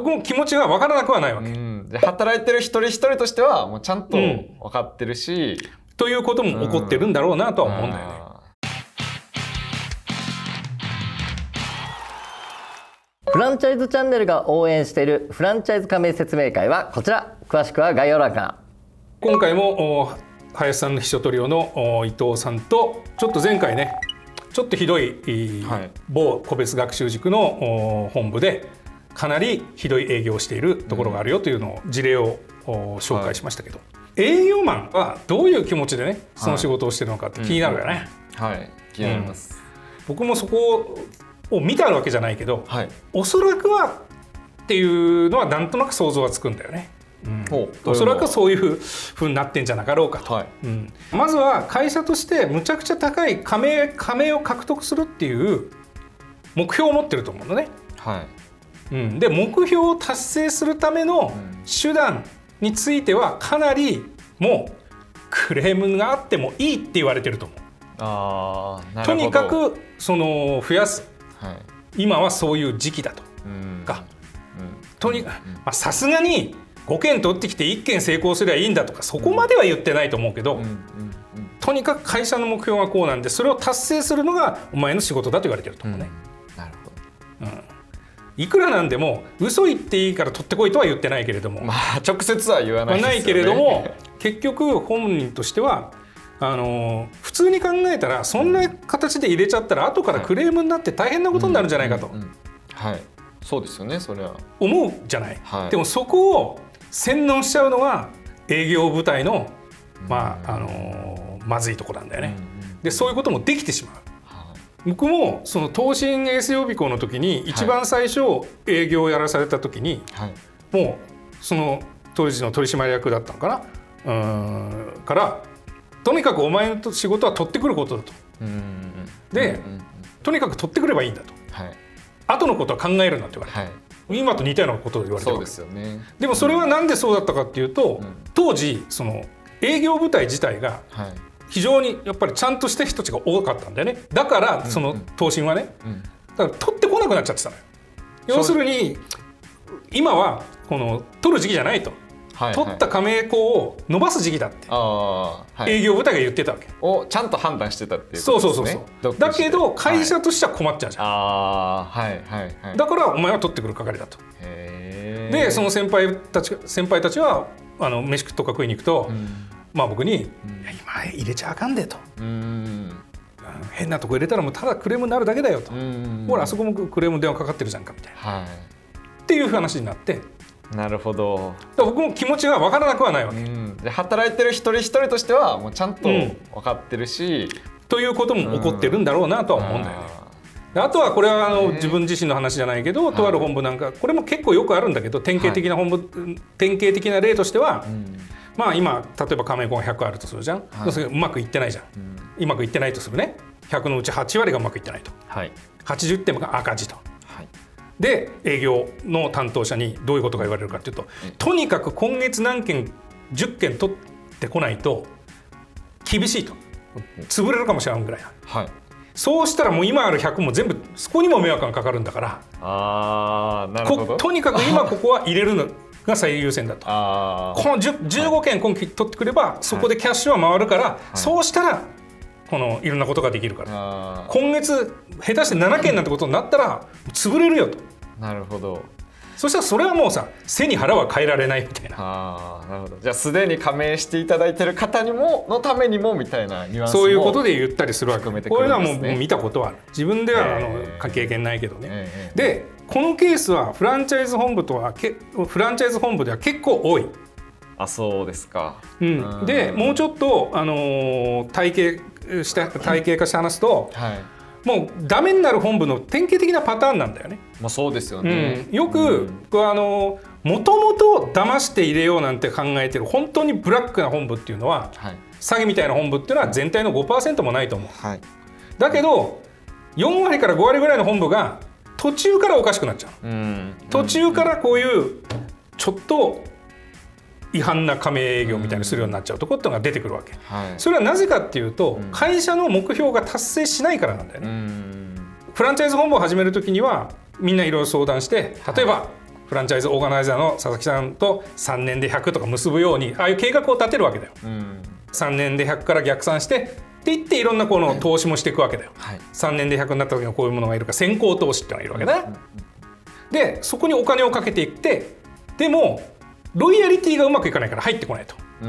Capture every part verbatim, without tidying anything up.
僕も気持ちが分からなくはないわけ。 うん、で働いてる一人一人としてはもうちゃんと分かってるし、うん、 ということも起こってるんだろうなとは思うんだよね。 フランチャイズチャンネルが応援しているフランチャイズ加盟説明会はこちら。詳しくは概要欄から。 今回も林さんの秘書トリオの伊藤さんとちょっと前回ねちょっとひどい、はい、某個別学習塾の本部でかなりひどい営業をしているところがあるよというのを事例を紹介しましたけど、はい、営業マンはどういう気持ちでねその仕事をしているのかって気になるよね。 はい、はい、気になります、 うん、僕もそこを見たわけじゃないけど、はい、おそらくはっていうのはなんとなく想像はつくんだよね。うん、おそらくそういうふうになってんじゃなかろうかと、はい、うん、まずは会社としてむちゃくちゃ高い加盟加盟を獲得するっていう目標を持ってると思うのね。はい、うん、で目標を達成するための手段についてはかなりもうクレームがあってもいいって言われてると思う。あー、なるほど。とにかくその増やす、はい、今はそういう時期だとか、とにかくさすがにごけん取ってきていっけん成功すればいいんだとかそこまでは言ってないと思うけど、とにかく会社の目標がこうなんでそれを達成するのがお前の仕事だと言われてると思うね。うん、なるほど、うん、いくらなんでも嘘言っていいから取ってこいとは言ってないけれども、 まあ直接は言わないですよね。 ないけれども結局本人としてはあの普通に考えたらそんな形で入れちゃったら後からクレームになって大変なことになるんじゃないかと、 はい、そうですよね。それは思うじゃない、はい、でもそこを洗脳しちゃうのは営業部隊の、まああのー、まずいところなんだよね。でそういうこともできてしまう。僕もその東進エース予備校の時に一番最初営業をやらされた時に、はい、もうその当時の取締役だったのかな、うーんからとにかくお前の仕事は取ってくることだと。でとにかく取ってくればいいんだと、はい、後のことは考えるなって言われて、はい、今と似たようなことを言われてるわけですよね。でもそれはなんでそうだったかっていうと、うん、当時その営業部隊自体が非常にやっぱりちゃんとした人たちが多かったんだよね。だからその東進はね、うんうん、だから取ってこなくなっちゃってたのよ。要するに今はこの取る時期じゃないと、はいはい、取った加盟校を伸ばす時期だって、はい、営業部隊が言ってたわけをちゃんと判断してたっていうことですね。そうそうそうそう。だけど会社としては困っちゃうじゃん、 はい、はいはいはい、 だからお前は取ってくる係だと。へでその先輩たち先輩たちはあの飯とか食いに行くと、うん、まあ僕に、うん、いや今入れちゃあかんでと、うん、変なとこ入れたらもうただクレームになるだけだよと、うん、ほらあそこもクレーム電話かかってるじゃんかみたいな、はい、っていう話になって。 なるほど。 僕も気持ちが分からなくはないわけ、うん、 で働いてる一人一人としてはもうちゃんと分かってるし、 うん、ということも起こってるんだろうなとは思うんだよね。あ, あとはこれはあの自分自身の話じゃないけど、とある本部なんかこれも結構よくあるんだけど典型的な本部、はい、典型的な例としては、うん、まあ今例えば加盟校がひゃくあるとするじゃん、はい、それうまくいってないじゃん、うん、うまくいってないとするね。ひゃくのうちはちわりがうまくいってないと、はい、はちじゅってんが赤字と、はい、で営業の担当者にどういうことが言われるかというと、うん、とにかく今月何件じゅっけん取ってこないと厳しいと、潰れるかもしれないぐらい、はい、そうしたらもう今あるひゃくも全部そこにも迷惑がかかるんだから、あー、なるほど。とにかく今ここは入れるのが最優先だと。あこのじゅうごけん今期取ってくればそこでキャッシュは回るから、はい、そうしたらこのいろんなことができるから、今月下手してななけんなんてことになったら潰れるよと。 なるほど。 そしたらそれはもうさ背に腹は変えられないみたいな。 あー、なるほど。じゃあすでに加盟していただいてる方にものためにもみたいなニュアンスもそういうことで言ったりするわけ。こういうのはもう見たことはある。自分ではあの経験ないけどね、えー、でこのケースはフランチャイズ本部とはけフランチャイズ本部では結構多い。 あ、そうですか、 うん、でもうちょっと、あのー、体系した体系化して話すと、はい、もうダメになる本部の典型的なパターンなんだよね。 まあそうですよね、 うん、よく、うん、あのもともと騙して入れようなんて考えてる本当にブラックな本部っていうのは、はい、詐欺みたいな本部っていうのは全体の ごパーセント もないと思う、はい、だけどよんわりからごわりぐらいの本部が途中からおかしくなっちゃう、うん、途中からこういうちょっと違反な加盟営業みたいにするようになっちゃうところってのが出てくるわけ、はい、それはなぜかっていうと、うん、会社の目標が達成しないからなんだよね、うん、フランチャイズ本部を始めるときにはみんないろいろ相談して、例えば、はい、 フランチャイズオーガナイザーの佐々木さんとさんねんでひゃくとか結ぶようにああいう計画を立てるわけだよ。うん、さんねんでひゃくから逆算してっていっていろんなこの投資もしていくわけだよ。はい、さんねんでひゃくになった時にこういうものがいるか先行投資っていうのがいるわけだね。うん、でそこにお金をかけていってでもロイヤリティがうまくいかないから入ってこないと。うん、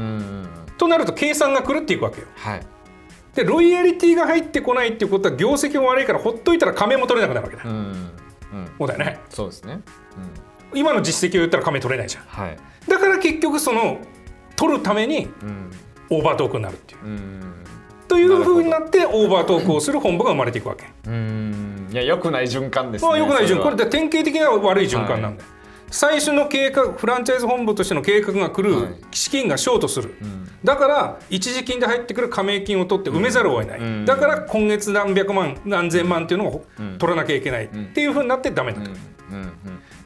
となると計算が狂っていくわけよ。はい、でロイヤリティが入ってこないっていうことは業績も悪いからほっといたら加盟も取れなくなるわけだ。うん、そうだよね。 そうですね。 うん、今の実績を言ったら加盟取れないじゃん。はい、だから結局その取るためにオーバートークになるっていう。うん、というふうになってオーバートークをする本部が生まれていくわけ。 うん、いや良くない循環ですね。 まあ良くない循環。これで典型的な悪い循環なんだよ。はい、最初の計画フランチャイズ本部としての計画が来る、はい、資金がショートする、うん、だから一時金で入ってくる加盟金を取って埋めざるを得ない、うん、だから今月何百万何千万っていうのを取らなきゃいけないっていうふうになってダメになる。うんうんうん、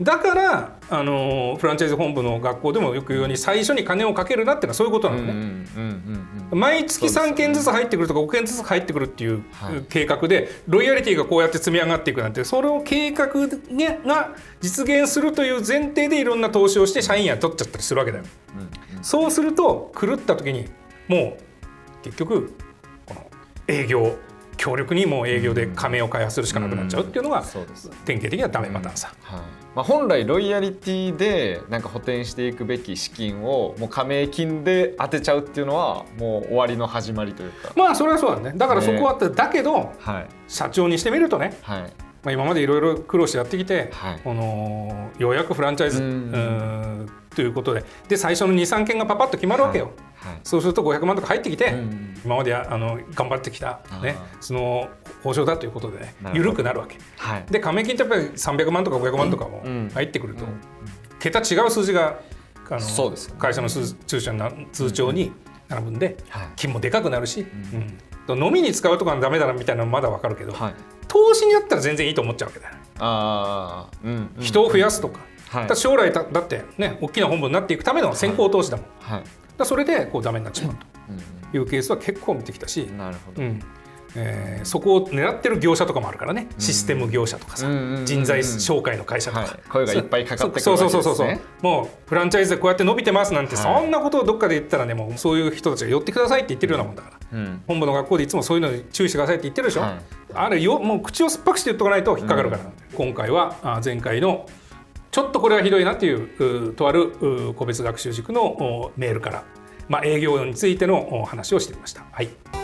だからあのフランチャイズ本部の学校でもよく言うように最初に金をかけるなっていうのはそういうことなのね。毎月さんけんずつ入ってくるとかごけんずつ入ってくるっていう計画でロイヤリティがこうやって積み上がっていくなんてそれを計画が実現するという前提でいろんな投資をして社員や取っちゃったりするわけだよ。うんうん、そうすると狂った時にもう結局この営業強力にもう営業で加盟を開発するしかなくなっちゃうっていうのが典型的なダメパターンさ。 うんはいまあ、本来ロイヤリティでなんか補填していくべき資金をもう加盟金で当てちゃうっていうのはもう終わりの始まりというか。 まあそれはそうだね。だからそこは、ね、だけど、はい、社長にしてみるとね、はいまあ、今までいろいろ苦労してやってきて、はい、このようやくフランチャイズうんということでで最初のにさんけんがパパッと決まるわけよ。はいはい、そうするとごひゃくまんとか入ってきて、うん、今まであの頑張ってきた、ね、その報酬だということでね緩くなるわけ、はい、で加盟金ってやっぱりさんびゃくまんとかごひゃくまんとかも入ってくると、うんうん、桁違う数字があのそうです、ね、会社の通帳に通帳に並ぶんで、うん、金もでかくなるし、うんうん、飲みに使うとかはダメだなみたいなのまだ分かるけど、はい、投資にやったら全然いいと思っちゃうわけだよ。あ、うんうんうん、人を増やすとか、はい、だ将来だってね大きな本部になっていくための先行投資だもん、はいはい、だそれでこうダメになっちまうというケースは結構見てきたし、なるほど、うんえー、そこを狙ってる業者とかもあるからね、システム業者とかさ、人材紹介の会社とか、はい、 声がいっぱいかかってくるわけですね。 そうそうそうそうもうフランチャイズでこうやって伸びてますなんて、はい、そんなことをどっかで言ったらねもうそういう人たちが寄ってくださいって言ってるようなもんだから、うん、本部の学校でいつもそういうのに注意してくださいって言ってるでしょ、はい、あれよもう口を酸っぱくして言っとかないと引っかかるから、うん、今回は前回のちょっとこれはひどいなっていうとある個別学習塾のメールから、まあ、営業についての話をしてみました。はい。